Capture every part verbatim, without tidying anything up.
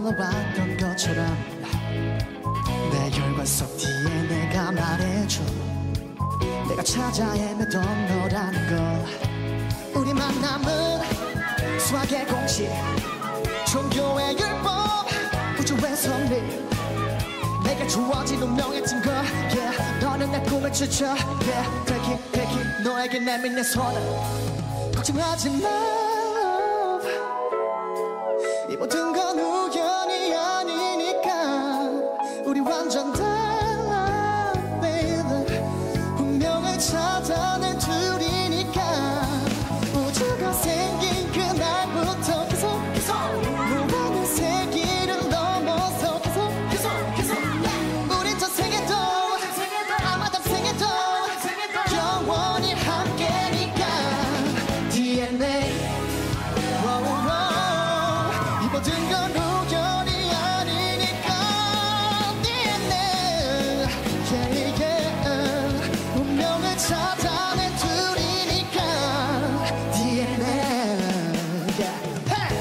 흘러왔던 것처럼 내 혈관 속 뒤에 내가 말해줘 내가 찾아 헤매던 너라는 걸 우리 만남은 수학의 공식 종교의 율법 우주의 선리 내게 주어진 운명의 증거 yeah. 너는 내 꿈을 추쳐 yeah. Take it, take it 너에게 내민 내 손을 걱정하지 마 이 모든 건 우연이 아니니까 우리 완전 달라 baby 운명을 찾아낸 둘이니까 우주가 생긴 그날부터 계속 계속 무한한 세기를 넘어서 계속 계속 계속 우린 저 생에도 아마 다음 생에도 영원히 함께니까 디엔에이 모든 건 우연이 아니니까 디엔에이 yeah, yeah. 운명을 찾아낸 둘이니까 디엔에이 yeah. hey!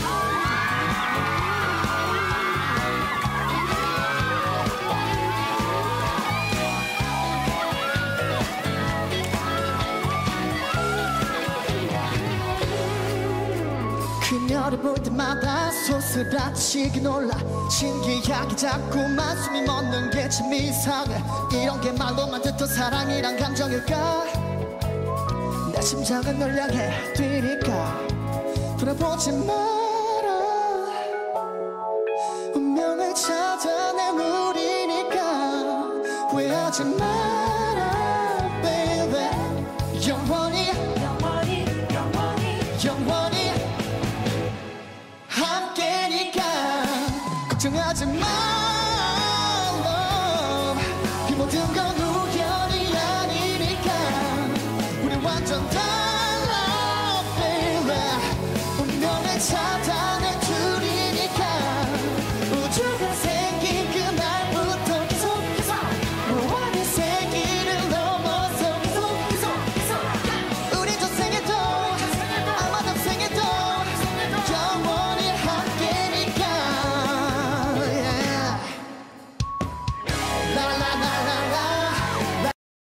그녀를 볼 때마다 소스라치게 놀라 신기하게 자꾸만 숨이 멎는 게 참 이상해 이런 게 말로만 듣던 사랑이란 감정일까 내 심장은 널 향해 뛰니까 돌아보지 마라 운명을 찾아낸 우리니까 후회하지 마라 baby 영원히 영원히 영원히 영원히 함께니까 걱정하지 마 love 이 모든 건 우연이 아니니까 우리 완전 다